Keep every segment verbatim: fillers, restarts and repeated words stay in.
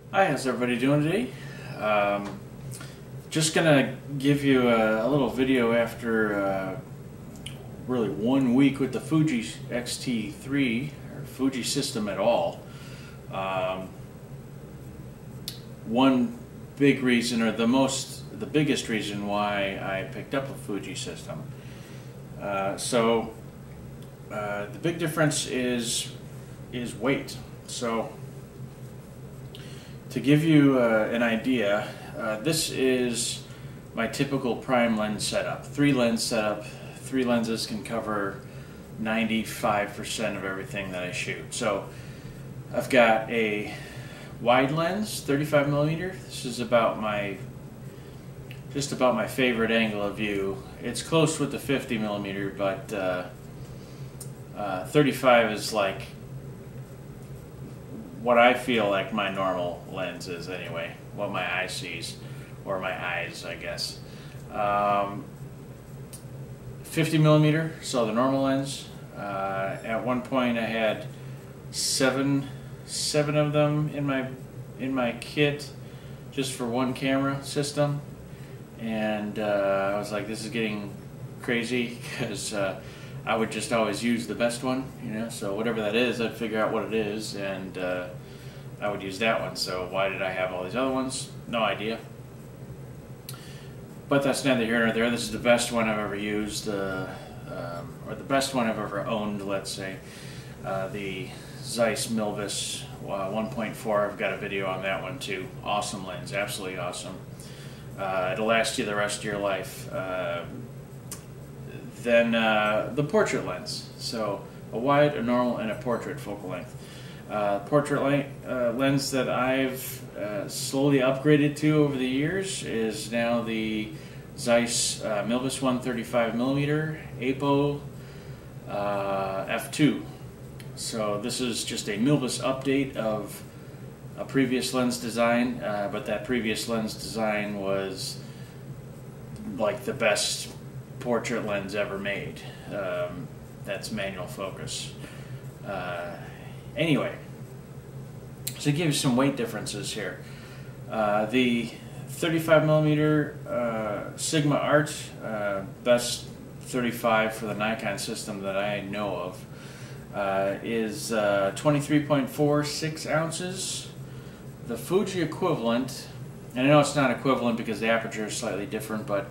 Hi, how's everybody doing today? Um, just gonna give you a, a little video after uh, really one week with the Fuji X T three, or Fuji system at all. Um, one big reason, or the most, the biggest reason why I picked up a Fuji system. Uh, so uh, the big difference is is weight. So to give you uh, an idea, uh, this is my typical prime lens setup. Three lens setup. Three lenses can cover ninety-five percent of everything that I shoot. So I've got a wide lens, thirty-five millimeter. This is about my, just about my favorite angle of view. It's close with the fifty millimeter, but uh, uh, thirty-five is like what I feel like my normal lens is anyway, what my eye sees, or my eyes, I guess. Um, fifty millimeter, so the normal lens. Uh, at one point, I had seven, seven of them in my in my kit, just for one camera system, and uh, I was like, this is getting crazy because uh, I would just always use the best one, you know, so whatever that is, I'd figure out what it is, and uh, I would use that one. So why did I have all these other ones? No idea. But that's neither here nor there. This is the best one I've ever used, uh, um, or the best one I've ever owned, let's say. Uh, the Zeiss Milvus uh, one point four, I've got a video on that one too. Awesome lens, absolutely awesome. Uh, it'll last you the rest of your life. Uh, Then uh, the portrait lens, so a wide, a normal, and a portrait focal length. Uh, portrait le uh, lens that I've uh, slowly upgraded to over the years is now the Zeiss uh, Milvus one thirty-five millimeter Apo uh, f two. So this is just a Milvus update of a previous lens design, uh, but that previous lens design was like the best portrait lens ever made. Um, that's manual focus. Uh, anyway, to give you some weight differences here, uh, the thirty-five millimeter uh, Sigma Art, uh, best thirty-five for the Nikon system that I know of, uh, is uh, twenty-three point four six ounces. The Fuji equivalent, and I know it's not equivalent because the aperture is slightly different, but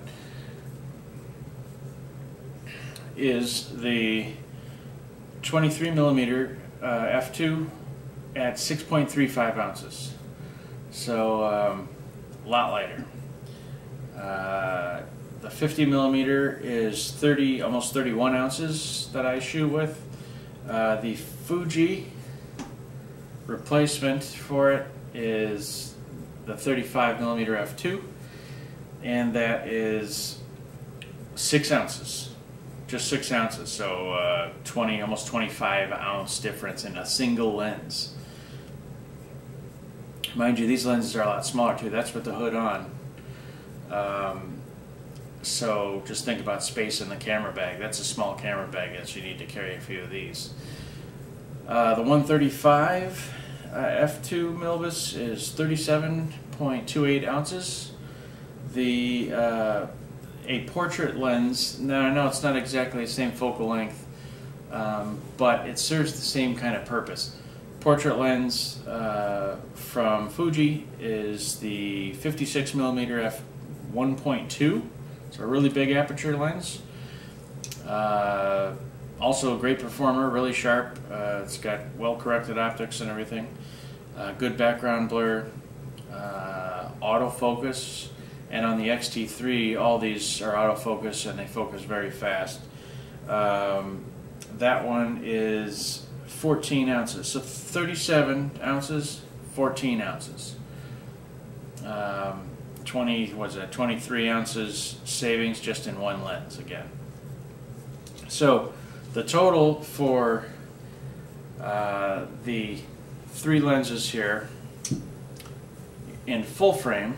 is the twenty-three millimeter uh, f two at six point three five ounces. So um, a lot lighter. Uh, the fifty millimeter is thirty, almost thirty-one ounces that I shoot with. Uh, the Fuji replacement for it is the thirty-five millimeter f two, and that is six ounces. Just six ounces, so uh, twenty, almost twenty-five ounce difference in a single lens. Mind you, these lenses are a lot smaller too. That's with the hood on. Um, so just think about space in the camera bag. That's a small camera bag that you need to carry a few of these. Uh, the one thirty-five uh, f two Milvus is thirty-seven point two eight ounces. The uh, a portrait lens, now I know it's not exactly the same focal length, um, but it serves the same kind of purpose. Portrait lens uh, from Fuji is the fifty-six millimeter f one point two. It's a really big aperture lens. Uh, also a great performer, really sharp. Uh, it's got well-corrected optics and everything. Uh, good background blur, uh, autofocus. And on the X T three, all these are autofocus and they focus very fast. Um, that one is fourteen ounces. So thirty-seven ounces, fourteen ounces. Um, twenty, what's that, twenty-three ounces savings just in one lens again. So the total for uh, the three lenses here in full frame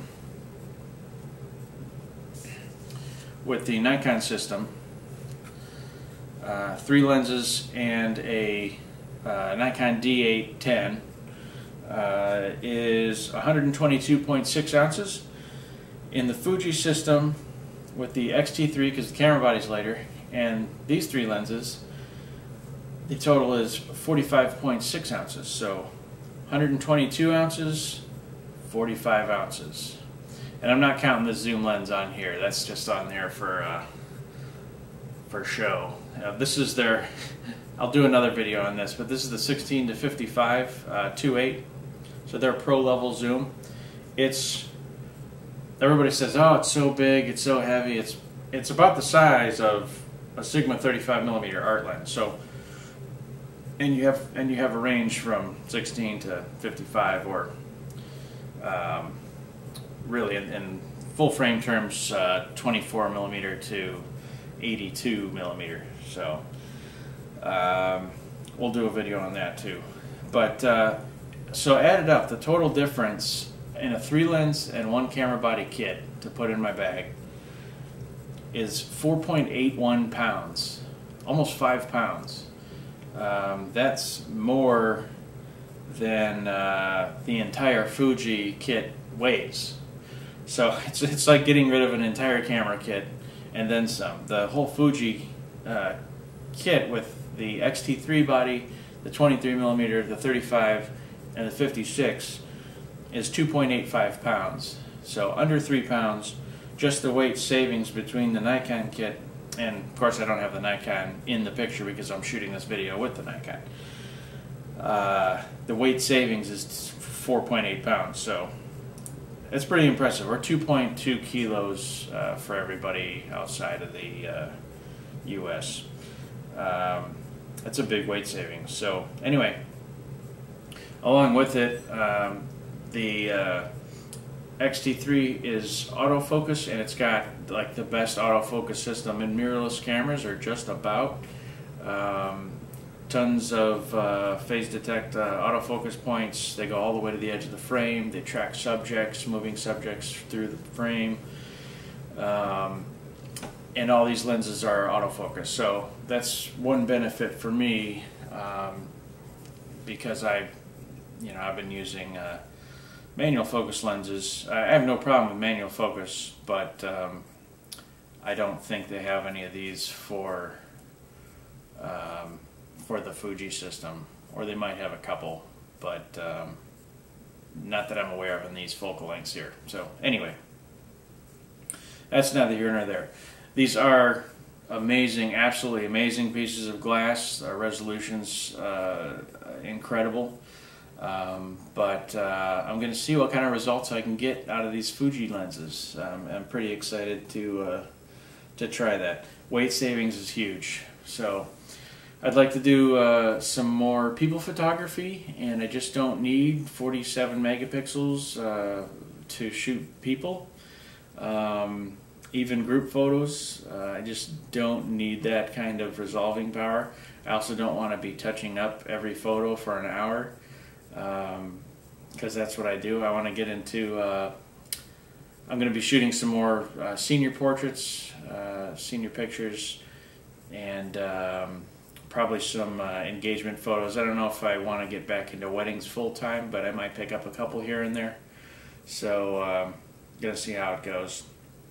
with the Nikon system, uh, three lenses and a uh, Nikon D eight ten uh, is one hundred twenty-two point six ounces. In the Fuji system, with the X T three, because the camera body's lighter, and these three lenses, the total is forty-five point six ounces. So one hundred twenty-two ounces, forty-five ounces. And I'm not counting the zoom lens on here. That's just on there for uh, for show. Uh, this is their, I'll do another video on this, but this is the sixteen to fifty-five uh, two point eight. So their pro level zoom. It's, everybody says, oh, it's so big, it's so heavy. It's it's about the size of a Sigma thirty-five millimeter art lens. So, and you have and you have a range from sixteen to fifty-five, or um, really in, in full frame terms, uh, twenty-four millimeter to eighty-two millimeter. So um, we'll do a video on that too. But uh, so added up, the total difference in a three lens and one camera body kit to put in my bag is four point eight one pounds, almost five pounds. Um, that's more than uh, the entire Fuji kit weighs. So it's, it's like getting rid of an entire camera kit and then some. The whole Fuji uh, kit with the X T three body, the twenty-three millimeter, the thirty-five, and the fifty-six is two point eight five pounds. So under three pounds. Just the weight savings between the Nikon kit, and of course I don't have the Nikon in the picture because I'm shooting this video with the Nikon. Uh, the weight savings is four point eight pounds, so it's pretty impressive. Or two point two kilos uh, for everybody outside of the uh, U S Um, that's a big weight savings. So anyway, along with it, um, the uh, X T three is autofocus, and it's got like the best autofocus system in mirrorless cameras, or just about. Um, tons of uh, phase detect uh, autofocus points. They go all the way to the edge of the frame. They track subjects, moving subjects through the frame. Um, and all these lenses are autofocus. So that's one benefit for me, um, because I, you know, I've been using uh, manual focus lenses. I have no problem with manual focus, but um, I don't think they have any of these for um, for the Fuji system, or they might have a couple, but um, not that I'm aware of in these focal lengths here. So anyway, that's neither here nor there. These are amazing, absolutely amazing pieces of glass. Our resolution's uh, incredible. Um, but uh, I'm going to see what kind of results I can get out of these Fuji lenses. Um, I'm pretty excited to uh, to try that. Weight savings is huge. So I'd like to do uh, some more people photography, and I just don't need forty-seven megapixels uh, to shoot people. Um, even group photos, uh, I just don't need that kind of resolving power. I also don't want to be touching up every photo for an hour. Because um, that's what I do. I want to get into, uh, I'm going to be shooting some more uh, senior portraits, uh, senior pictures, and um, probably some uh, engagement photos. I don't know if I want to get back into weddings full time, but I might pick up a couple here and there. So um, going to see how it goes.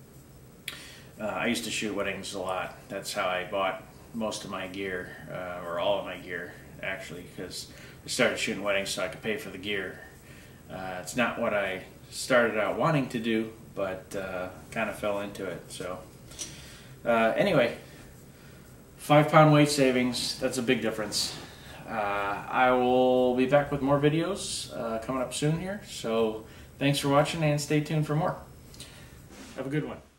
Uh, I used to shoot weddings a lot. That's how I bought most of my gear, uh, or all of my gear actually, because I started shooting weddings so I could pay for the gear. Uh, it's not what I started out wanting to do, but uh, kind of fell into it. So uh, anyway, five pound weight savings, that's a big difference. Uh, I will be back with more videos uh, coming up soon here. So thanks for watching, and stay tuned for more. Have a good one.